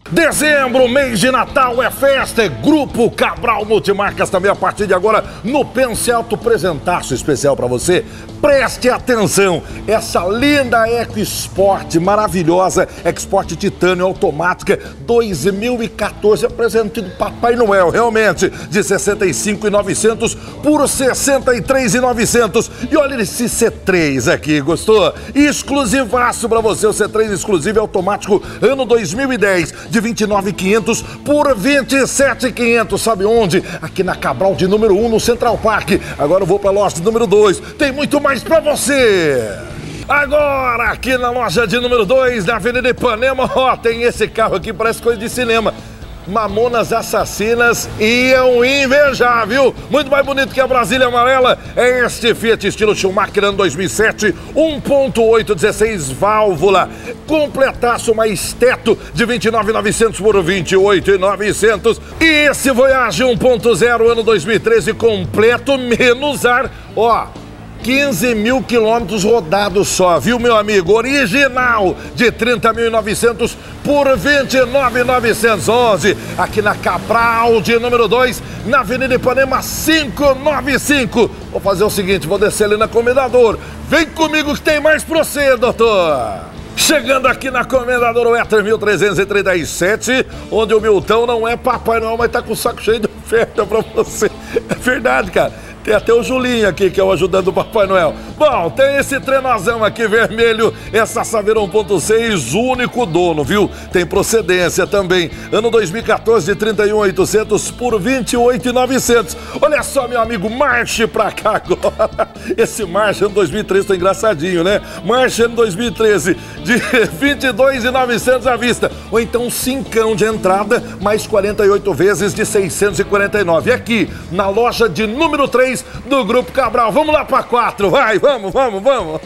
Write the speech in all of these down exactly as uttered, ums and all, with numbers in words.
Dezembro, mês de Natal, é festa, é Grupo Cabral Multimarcas também a partir de agora no Pense Alto, presentaço especial para você. Preste atenção, essa linda EcoSport maravilhosa, EcoSport Titânio automática dois mil e quatorze, presente do Papai Noel, realmente, de sessenta e cinco mil e novecentos por sessenta e três mil e novecentos. E olha esse C três aqui, gostou? Exclusivaço para você, o C três exclusivo automático ano dois mil e dez, de vinte e nove mil e quinhentos por vinte e sete mil e quinhentos. Sabe onde? Aqui na Cabral de número um, no Central Park. Agora eu vou para a loja de número dois. Tem muito mais para você. Agora, aqui na loja de número dois, na Avenida Ipanema, ó, tem esse carro aqui, parece coisa de cinema. Mamonas Assassinas iam invejar, viu? Muito mais bonito que a Brasília Amarela. É este Fiat estilo Schumacher ano dois mil e sete, um ponto oito, dezesseis válvula. Completaço mais teto de vinte e nove mil e novecentos por vinte e oito mil e novecentos. E esse Voyage um ponto zero ano dois mil e treze completo, menos ar. Ó, quinze mil quilômetros rodados só, viu, meu amigo? Original de trinta mil e novecentos por vinte e nove mil novecentos e onze. Aqui na Cabral de número dois, na Avenida Ipanema quinhentos e noventa e cinco. Vou fazer o seguinte, vou descer ali na Comendador. Vem comigo que tem mais pra você, doutor. Chegando aqui na Comendador Werther mil trezentos e trinta e sete, onde o Milton não é Papai Noel, mas tá com o saco cheio de oferta pra você. É verdade, cara. Tem até o Julinho aqui, que é o ajudante do Papai Noel. Bom, tem esse trenozão aqui vermelho, essa Saveiro um ponto seis, único dono, viu? Tem procedência também. Ano dois mil e quatorze, de trinta e um mil e oitocentos por vinte e oito mil e novecentos. Olha só, meu amigo, marche pra cá agora. Esse Marche ano dois mil e treze tá engraçadinho, né? Marche ano dois mil e treze, de vinte e dois mil e novecentos à vista. Ou então cincão de entrada, mais quarenta e oito vezes de seiscentos e quarenta e nove. Aqui, na loja de número três, do Grupo Cabral. Vamos lá para quatro, vai, vamos, vamos, vamos.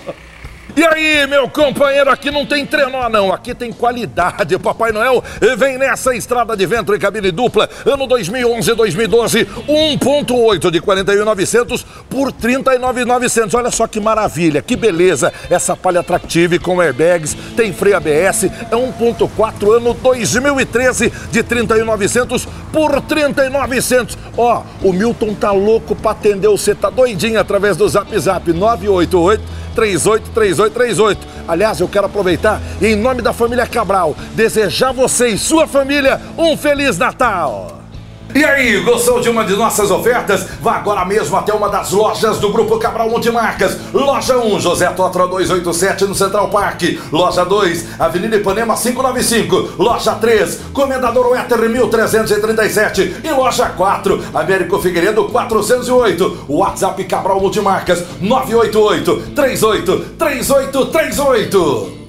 E aí, meu companheiro, aqui não tem trenó não, aqui tem qualidade. Papai Noel vem nessa estrada de vento e cabine dupla, ano dois mil e onze, dois mil e doze, um ponto oito de quarenta e um mil e novecentos por trinta e nove mil e novecentos. Olha só que maravilha, que beleza, essa Palio Attractive com airbags, tem freio A B S, é um ponto quatro ano dois mil e treze, de trinta e um mil e novecentos por trinta e nove mil e novecentos. Ó, o Milton tá louco pra atender você, tá doidinho através do Zap Zap nove oito oito, três oito três oito três oito. Aliás, eu quero aproveitar e, em nome da família Cabral, desejar você e sua família um Feliz Natal! E aí, gostou de uma de nossas ofertas? Vá agora mesmo até uma das lojas do Grupo Cabral Multimarcas. Loja um, José Totra duzentos e oitenta e sete, no Central Park. Loja dois, Avenida Ipanema quinhentos e noventa e cinco. Loja três, Comendador Werther mil trezentos e trinta e sete. E loja quatro, Américo Figueiredo quatrocentos e oito. WhatsApp Cabral Multimarcas nove oito oito, três oito três oito três oito.